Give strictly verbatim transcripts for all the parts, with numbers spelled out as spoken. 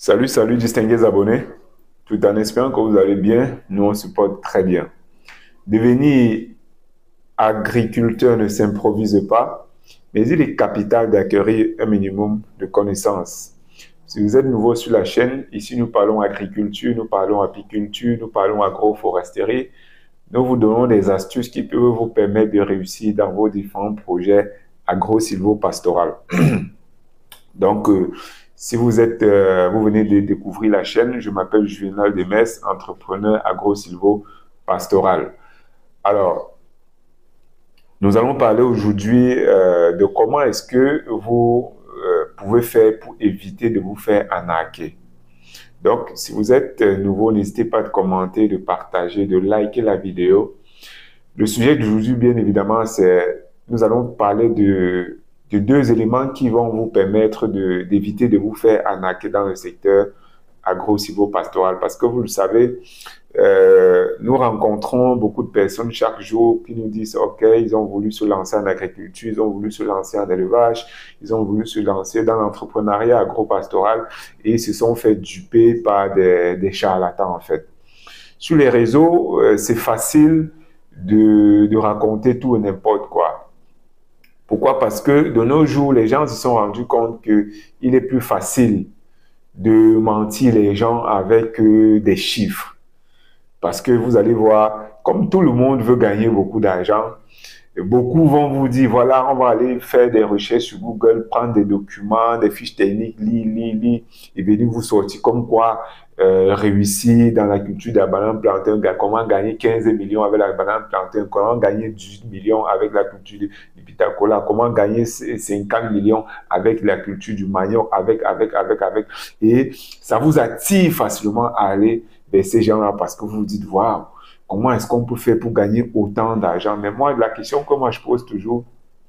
Salut, salut, distingués abonnés. Tout en espérant que vous allez bien, nous on se porte très bien. Devenir agriculteur ne s'improvise pas, mais il est capital d'acquérir un minimum de connaissances. Si vous êtes nouveau sur la chaîne, ici nous parlons agriculture, nous parlons apiculture, nous parlons agroforesterie. Nous vous donnons des astuces qui peuvent vous permettre de réussir dans vos différents projets agro-silvo-pastoral. Donc, euh, si vous êtes, euh, vous venez de découvrir la chaîne, je m'appelle Juvenal Demers, entrepreneur agro-silvo-pastoral. Alors, nous allons parler aujourd'hui euh, de comment est-ce que vous euh, pouvez faire pour éviter de vous faire arnaquer. Donc, si vous êtes nouveau, n'hésitez pas à commenter, de partager, de liker la vidéo. Le sujet d'aujourd'hui, bien évidemment, c'est, nous allons parler de de deux éléments qui vont vous permettre d'éviter de, de vous faire arnaquer dans le secteur agro-silvo-pastoral. Parce que vous le savez, euh, nous rencontrons beaucoup de personnes chaque jour qui nous disent, OK, ils ont voulu se lancer en agriculture, ils ont voulu se lancer en élevage, ils ont voulu se lancer dans l'entrepreneuriat agro-pastoral et ils se sont fait duper par des, des charlatans, en fait. Sur les réseaux, euh, c'est facile de, de raconter tout et n'importe quoi. Pourquoi? Parce que de nos jours, les gens se sont rendus compte qu'il est plus facile de mentir les gens avec euh, des chiffres. Parce que vous allez voir, comme tout le monde veut gagner beaucoup d'argent, beaucoup vont vous dire, voilà, on va aller faire des recherches sur Google, prendre des documents, des fiches techniques, lire, lire, lire, et venir vous sortir comme quoi euh, réussir dans la culture de la banane plantain, comment gagner quinze millions avec la banane plantain, comment gagner dix-huit millions avec la culture du pitacola, comment gagner cinquante millions avec la culture du manioc, avec, avec, avec, avec. Et ça vous attire facilement à aller vers ces gens-là parce que vous vous dites, waouh, comment est-ce qu'on peut faire pour gagner autant d'argent? Mais moi, la question que moi je pose toujours,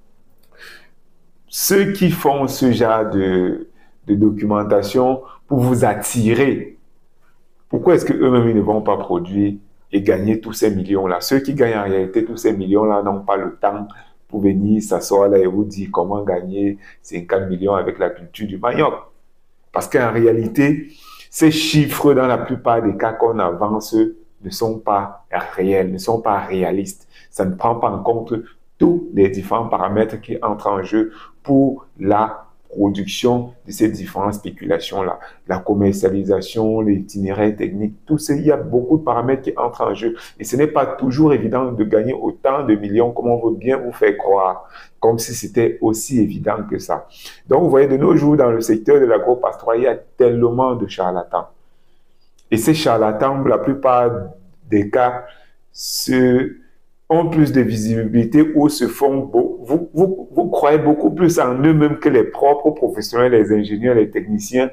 ceux qui font ce genre de, de documentation pour vous attirer, pourquoi est-ce qu'eux-mêmes ils ne vont pas produire et gagner tous ces millions-là? Ceux qui gagnent en réalité tous ces millions-là n'ont pas le temps pour venir s'asseoir là et vous dire comment gagner cinquante millions avec la culture du manioc. Parce qu'en réalité, ces chiffres, dans la plupart des cas qu'on avance, ne sont pas réels, ne sont pas réalistes. Ça ne prend pas en compte tous les différents paramètres qui entrent en jeu pour la production de ces différentes spéculations-là. La commercialisation, l'itinéraire technique, tout ça, il y a beaucoup de paramètres qui entrent en jeu. Et ce n'est pas toujours évident de gagner autant de millions comme on veut bien vous faire croire, comme si c'était aussi évident que ça. Donc, vous voyez, de nos jours, dans le secteur de l'agro-pastoral, il y a tellement de charlatans. Et ces charlatans, la plupart des cas, se, ont plus de visibilité ou se font... Vous, vous, vous croyez beaucoup plus en eux-mêmes que les propres professionnels, les ingénieurs, les techniciens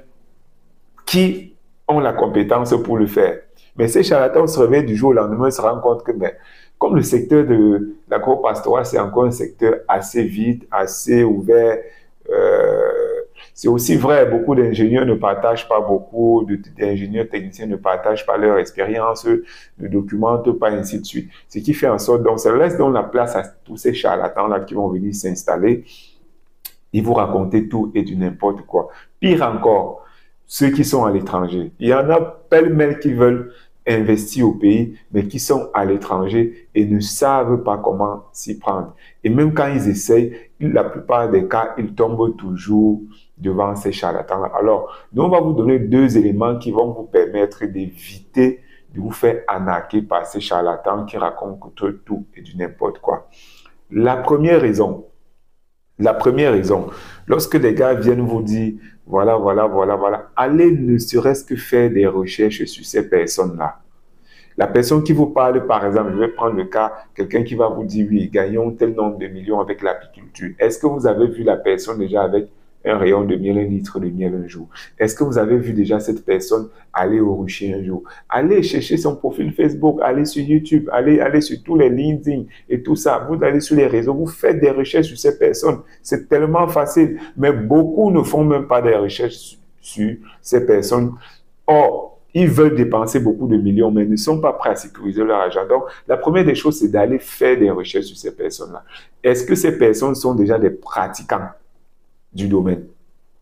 qui ont la compétence pour le faire. Mais ces charlatans se réveillent du jour au lendemain et se rendent compte que, ben, comme le secteur de l'agro-pastoral, c'est encore un secteur assez vide, assez ouvert, euh, c'est aussi vrai, beaucoup d'ingénieurs ne partagent pas beaucoup, d'ingénieurs techniciens ne partagent pas leur expérience, ne documentent pas, ainsi de suite. Ce qui fait en sorte, donc, ça laisse donc la place à tous ces charlatans-là qui vont venir s'installer et vous raconter tout et du n'importe quoi. Pire encore, ceux qui sont à l'étranger. Il y en a pêle-mêle qui veulent investir au pays, mais qui sont à l'étranger et ne savent pas comment s'y prendre. Et même quand ils essayent, la plupart des cas, ils tombent toujours devant ces charlatans-là. Alors, nous, on va vous donner deux éléments qui vont vous permettre d'éviter de vous faire arnaquer par ces charlatans qui racontent tout et du n'importe quoi. La première raison, la première raison, lorsque les gars viennent vous dire, voilà, voilà, voilà, voilà, allez ne serait-ce que faire des recherches sur ces personnes-là. La personne qui vous parle, par exemple, je vais prendre le cas, quelqu'un qui va vous dire, oui, gagnons tel nombre de millions avec l'apiculture. Est-ce que vous avez vu la personne déjà avec un rayon de miel, un litre de miel un jour? Est-ce que vous avez vu déjà cette personne aller au rucher un jour? Allez chercher son profil Facebook, allez sur YouTube, allez, allez sur tous les LinkedIn et tout ça. Vous allez sur les réseaux, vous faites des recherches sur ces personnes. C'est tellement facile, mais beaucoup ne font même pas des recherches sur, sur ces personnes. Or, ils veulent dépenser beaucoup de millions, mais ne sont pas prêts à sécuriser leur argent. Donc, la première des choses, c'est d'aller faire des recherches sur ces personnes-là. Est-ce que ces personnes sont déjà des pratiquants du domaine?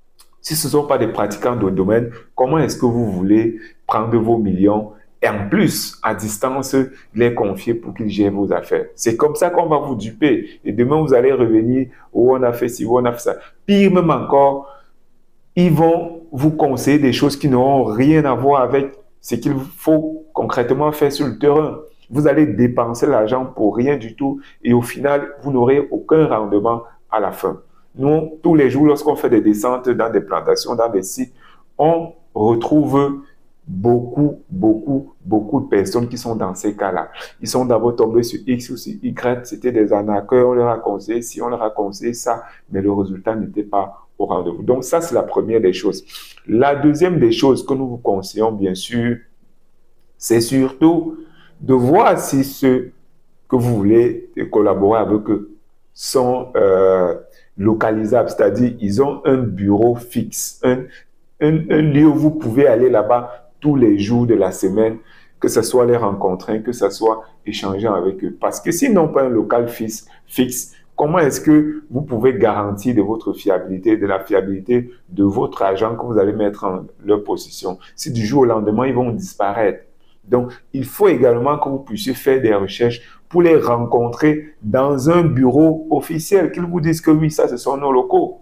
Si ce ne sont pas des pratiquants de domaine, comment est-ce que vous voulez prendre vos millions et en plus, à distance, les confier pour qu'ils gèrent vos affaires? C'est comme ça qu'on va vous duper. Et demain, vous allez revenir, oh, on a fait ci, oh, on a fait ça. Pire même encore, ils vont vous conseiller des choses qui n'auront rien à voir avec ce qu'il faut concrètement faire sur le terrain. Vous allez dépenser l'argent pour rien du tout et au final, vous n'aurez aucun rendement à la fin. Nous, tous les jours, lorsqu'on fait des descentes dans des plantations, dans des sites, on retrouve beaucoup, beaucoup, beaucoup de personnes qui sont dans ces cas-là. Ils sont d'abord tombés sur X ou sur Y, c'était des arnaqueurs, on leur a conseillé ci, on leur a conseillé ça, mais le résultat n'était pas au rendez-vous. Donc ça, c'est la première des choses. La deuxième des choses que nous vous conseillons, bien sûr, c'est surtout de voir si ceux que vous voulez collaborer avec eux sont euh, localisables, c'est-à-dire ils ont un bureau fixe, un, un, un lieu où vous pouvez aller là-bas tous les jours de la semaine, que ce soit les rencontrer, que ce soit échanger avec eux. Parce que s'ils n'ont pas un local fixe, fixe, comment est-ce que vous pouvez garantir de votre fiabilité, de la fiabilité de votre agent que vous allez mettre en leur possession? Si du jour au lendemain, ils vont disparaître. Donc, il faut également que vous puissiez faire des recherches pour les rencontrer dans un bureau officiel, qu'ils vous disent que oui, ça, ce sont nos locaux.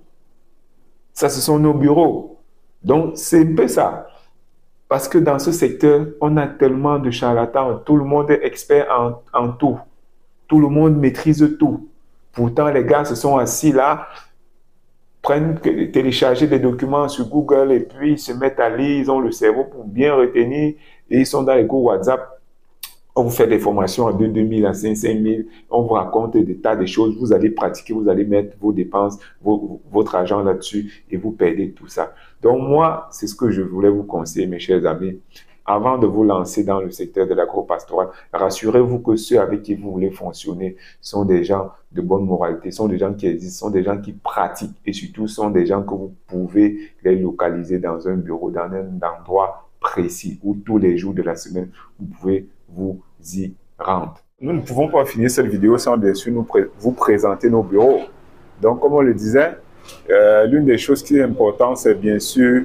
Ça, ce sont nos bureaux. Donc, c'est un peu ça. Parce que dans ce secteur, on a tellement de charlatans. Tout le monde est expert en, en tout. Tout le monde maîtrise tout. Pourtant, les gars se sont assis là, prennent, télécharger des documents sur Google et puis ils se mettent à lire, ils ont le cerveau pour bien retenir et ils sont dans les groupes WhatsApp. On vous fait des formations à deux mille, à cinq mille, on vous raconte des tas de choses, vous allez pratiquer, vous allez mettre vos dépenses, vos, votre argent là-dessus et vous perdez tout ça. Donc moi, c'est ce que je voulais vous conseiller, mes chers amis. Avant de vous lancer dans le secteur de l'agro-pastoral, rassurez-vous que ceux avec qui vous voulez fonctionner sont des gens de bonne moralité, sont des gens qui existent, sont des gens qui pratiquent et surtout sont des gens que vous pouvez les localiser dans un bureau, dans un endroit précis où tous les jours de la semaine, vous pouvez vous y rendre. Nous ne pouvons pas finir cette vidéo sans bien sûr nous pré vous présenter nos bureaux. Donc, comme on le disait, euh, l'une des choses qui est importante, c'est bien sûr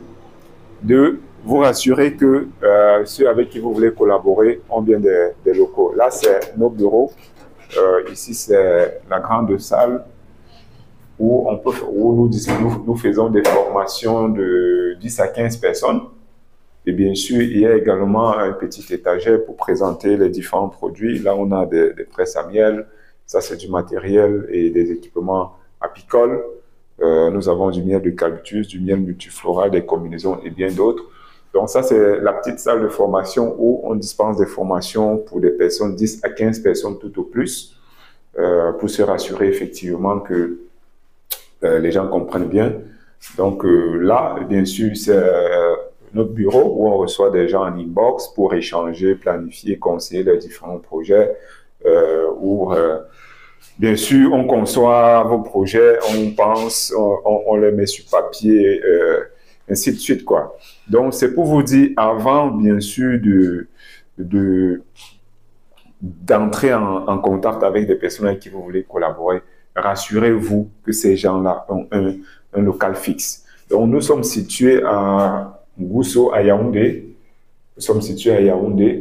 de vous rassurer que euh, ceux avec qui vous voulez collaborer ont bien des, des locaux. Là, c'est nos bureaux. Euh, ici, c'est la grande salle où, on peut, où nous, nous, nous faisons des formations de dix à quinze personnes. Et bien sûr, il y a également un petit étagère pour présenter les différents produits. Là, on a des, des presses à miel. Ça, c'est du matériel et des équipements apicoles. Euh, nous avons du miel d'eucalyptus, du miel multifloral, des combinaisons et bien d'autres. Donc ça, c'est la petite salle de formation où on dispense des formations pour des personnes, dix à quinze personnes tout au plus, euh, pour se rassurer effectivement que euh, les gens comprennent bien. Donc euh, là, bien sûr, c'est euh, notre bureau où on reçoit des gens en inbox pour échanger, planifier, conseiller les différents projets, euh, où euh, bien sûr, on conçoit vos projets, on pense, on, on, on les met sur papier, euh, ainsi de suite, quoi. Donc, c'est pour vous dire, avant, bien sûr, de, de, d'entrer en, en contact avec des personnes avec qui vous voulez collaborer, rassurez-vous que ces gens-là ont un, un local fixe. Donc, nous sommes situés à Ngousso, à Yaoundé. Nous sommes situés à Yaoundé,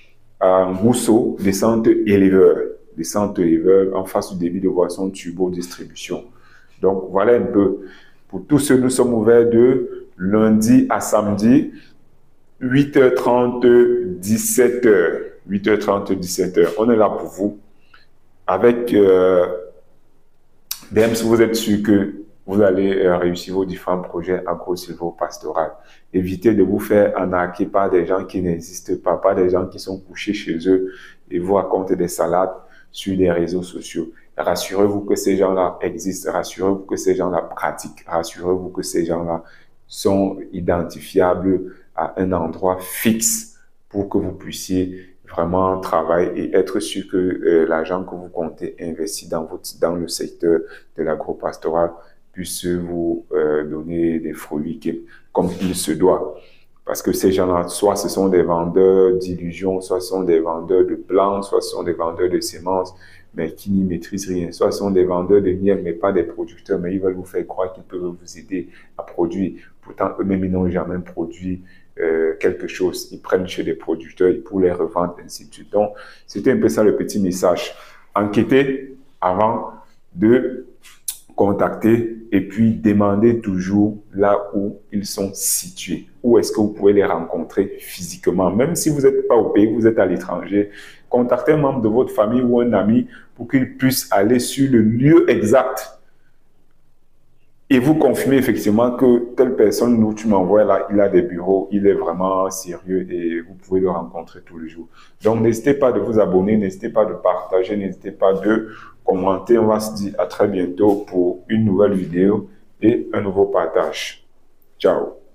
à Ngousso, descente éleveur. Descente éleveur en face du débit de boisson Turbo Distribution. Donc, voilà un peu. Pour tous ceux, nous sommes ouverts de lundi à samedi, huit heures trente, dix-sept heures. huit heures trente, dix-sept heures. On est là pour vous. Avec euh, D E M S, vous êtes sûr que vous allez euh, réussir vos différents projets agro-silvo-pastoral. Évitez de vous faire arnaquer par des gens qui n'existent pas, par des gens qui sont couchés chez eux et vous racontent des salades sur les réseaux sociaux. Rassurez-vous que ces gens-là existent, rassurez-vous que ces gens-là pratiquent, rassurez-vous que ces gens-là sont identifiables à un endroit fixe pour que vous puissiez vraiment travailler et être sûr que euh, l'argent que vous comptez investir dans, votre, dans le secteur de l'agro-pastoral puisse vous euh, donner des fruits qui, comme il se doit. Parce que ces gens-là, soit ce sont des vendeurs d'illusions, soit ce sont des vendeurs de plants, soit ce sont des vendeurs de semences, mais qui n'y maîtrisent rien. Soit ce sont des vendeurs de miel, mais pas des producteurs, mais ils veulent vous faire croire qu'ils peuvent vous aider à produire. Pourtant, eux-mêmes, ils n'ont jamais produit euh, quelque chose. Ils prennent chez des producteurs pour les revendre, ainsi de suite. Donc, c'était un peu ça le petit message. Enquêtez avant de contacter et puis demandez toujours là où ils sont situés. Où est-ce que vous pouvez les rencontrer physiquement. Même si vous n'êtes pas au pays, vous êtes à l'étranger, contactez un membre de votre famille ou un ami pour qu'il puisse aller sur le lieu exact et vous confirmez effectivement que telle personne, nous, tu m'envoies là, il a des bureaux, il est vraiment sérieux et vous pouvez le rencontrer tous les jours. Donc, n'hésitez pas de vous abonner, n'hésitez pas de partager, n'hésitez pas de commenter. On va se dire à très bientôt pour une nouvelle vidéo et un nouveau partage. Ciao.